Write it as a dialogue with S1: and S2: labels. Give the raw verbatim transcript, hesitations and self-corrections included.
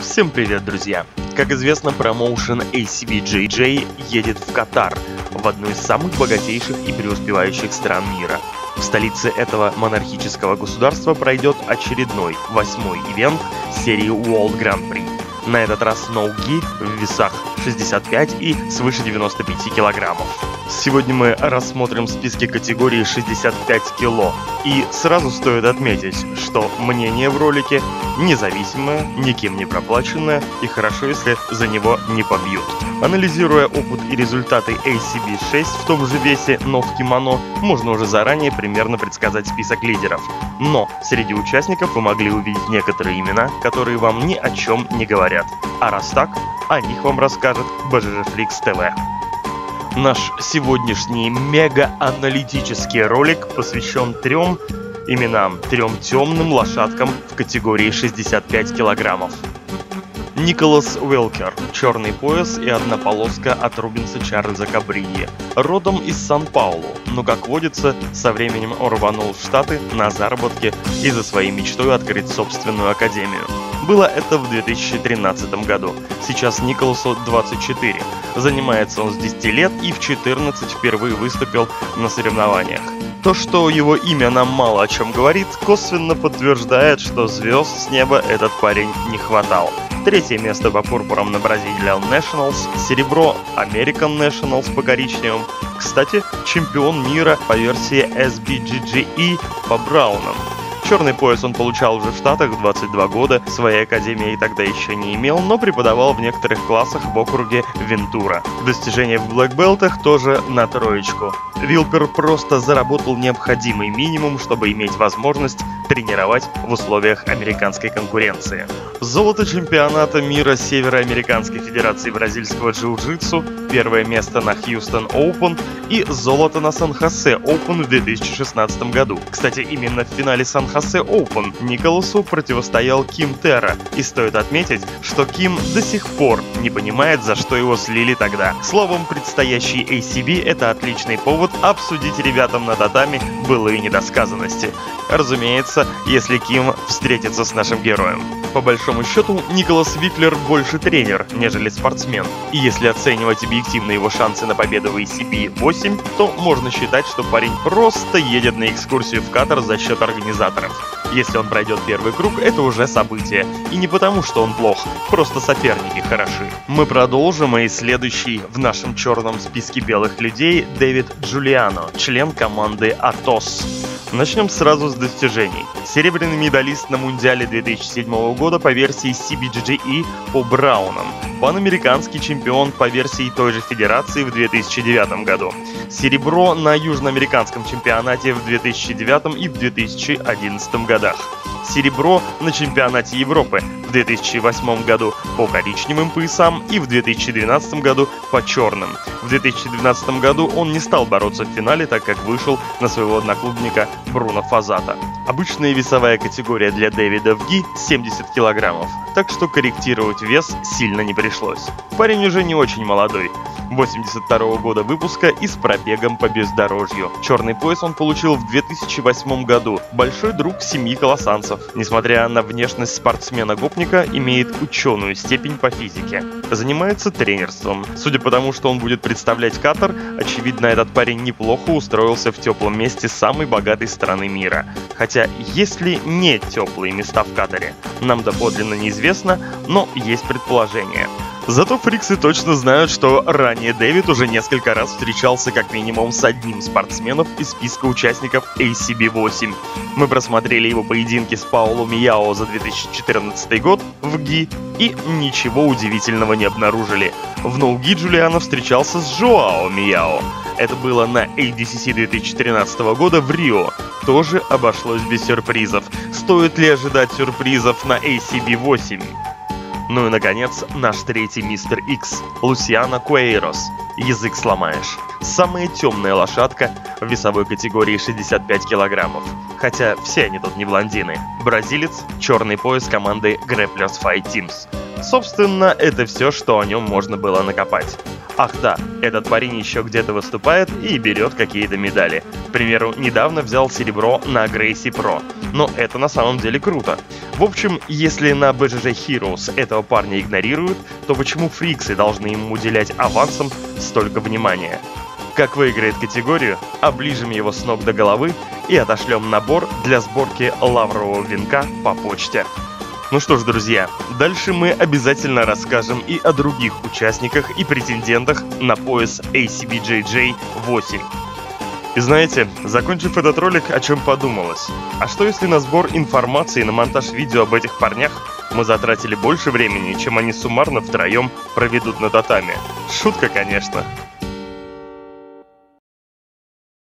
S1: Всем привет, друзья! Как известно, промоушен эй си би джей джей едет в Катар, в одну из самых богатейших и преуспевающих стран мира. В столице этого монархического государства пройдет очередной, восьмой ивент серии World Grand Prix. На этот раз ноу-ги в весах шестьдесят пять и свыше девяноста пяти килограммов. Сегодня мы рассмотрим списки категории шестьдесят пять кило. И сразу стоит отметить, что мнение в ролике независимое, никем не проплаченное и хорошо, если за него не побьют. Анализируя опыт и результаты эй си би шесть в том же весе, но в кимоно, можно уже заранее примерно предсказать список лидеров. Но среди участников вы могли увидеть некоторые имена, которые вам ни о чем не говорят. А раз так, о них вам расскажет би джи джи Flix ти ви. Наш сегодняшний мега-аналитический ролик посвящен трем именам, трем темным лошадкам в категории шестьдесят пять килограммов. Николас Уилкер, черный пояс и одна полоска от Рубенса Чарльза Кабрии. Родом из Сан-Паулу, но, как водится, со временем он рванул в Штаты на заработки и за своей мечтой открыть собственную академию. Было это в две тысячи тринадцатом году. Сейчас Николасу двадцать четыре. Занимается он с десяти лет и в четырнадцать впервые выступил на соревнованиях. То, что его имя нам мало о чем говорит, косвенно подтверждает, что звезд с неба этот парень не хватал. Третье место по пурпурам на Brazilian Nationals, серебро American Nationals по коричневым. Кстати, чемпион мира по версии эс би джи джи и по браунам. Черный пояс он получал уже в Штатах в двадцать два года, своей академии тогда еще не имел, но преподавал в некоторых классах в округе Вентура. Достижения в блэкбелтах тоже на троечку. Уилкер просто заработал необходимый минимум, чтобы иметь возможность тренировать в условиях американской конкуренции. Золото чемпионата мира Североамериканской Федерации Бразильского Джиу-Джитсу, первое место на Хьюстон Оупен и золото на Сан-Хосе Оупен в две тысячи шестнадцатом году. Кстати, именно в финале Сан-Хосе Оупен Николасу противостоял Ким Терра, и стоит отметить, что Ким до сих пор не понимает, за что его слили тогда. Словом, предстоящий эй си би — это отличный повод обсудить ребятам на татами былые недосказанности. Разумеется, если Ким встретится с нашим героем. По большому счету, Николас Уилкер больше тренер, нежели спортсмен. И если оценивать объективно его шансы на победу в эй си би восемь, то можно считать, что парень просто едет на экскурсию в Катар за счет организаторов. Если он пройдет первый круг, это уже событие. И не потому, что он плох, просто соперники хороши. Мы продолжим, и следующий в нашем черном списке белых людей Дэвид Джулиано, член команды Атос. Начнем сразу с достижений. Серебряный медалист на Мундиале две тысячи седьмого года по версии си би джи джи и по браунам. Панамериканский чемпион по версии той же федерации в две тысячи девятом году. Серебро на южноамериканском чемпионате в две тысячи девятом и в две тысячи одиннадцатом годах. Серебро на чемпионате Европы в две тысячи восьмом году по коричневым поясам и в две тысячи двенадцатом году по черным. В две тысячи двенадцатом году он не стал бороться в финале, так как вышел на своего одноклубника Бруно Фазата. Обычная весовая категория для Дэвида в ги семьдесят килограммов, так что корректировать вес сильно не пришлось. Парень уже не очень молодой. восемьдесят второго года выпуска и с пробегом по бездорожью. Черный пояс он получил в две тысячи восьмом году. Большой друг семьи колосанцев. Несмотря на внешность спортсмена-гопника, имеет ученую степень по физике. Занимается тренерством. Судя по тому, что он будет представлять Катар, очевидно, этот парень неплохо устроился в теплом месте самой богатой страны мира. Хотя, есть ли не теплые места в Катаре? Нам доподлинно неизвестно, но есть предположение. Зато фриксы точно знают, что ранее Дэвид уже несколько раз встречался как минимум с одним спортсменом из списка участников эй си би восемь. Мы просмотрели его поединки с Пауло Мияо за две тысячи четырнадцатый год в ги и ничего удивительного не обнаружили. В ноу-ги Джулиано встречался с Жоао Мияо. Это было на эй ди си си две тысячи тринадцатого года в Рио. Тоже обошлось без сюрпризов. Стоит ли ожидать сюрпризов на эй си би восемь? Ну и, наконец, наш третий мистер Икс, Лусиано Куэйрос. Язык сломаешь. Самая темная лошадка в весовой категории шестьдесят пять килограммов. Хотя все они тут не блондины. Бразилец, черный пояс команды Grapplers Fight Teams. Собственно, это все, что о нем можно было накопать. Ах да, этот парень еще где-то выступает и берет какие-то медали. К примеру, недавно взял серебро на Грейси Про. Но это на самом деле круто. В общем, если на би джи джей Heroes этого парня игнорируют, то почему фриксы должны ему уделять авансом столько внимания? Как выиграет категорию, оближем его с ног до головы и отошлем набор для сборки лаврового венка по почте. Ну что ж, друзья, дальше мы обязательно расскажем и о других участниках и претендентах на пояс эй си би джей джей восемь. И знаете, закончив этот ролик, о чем подумалось? А что если на сбор информации и на монтаж видео об этих парнях мы затратили больше времени, чем они суммарно втроем проведут на татами? Шутка, конечно.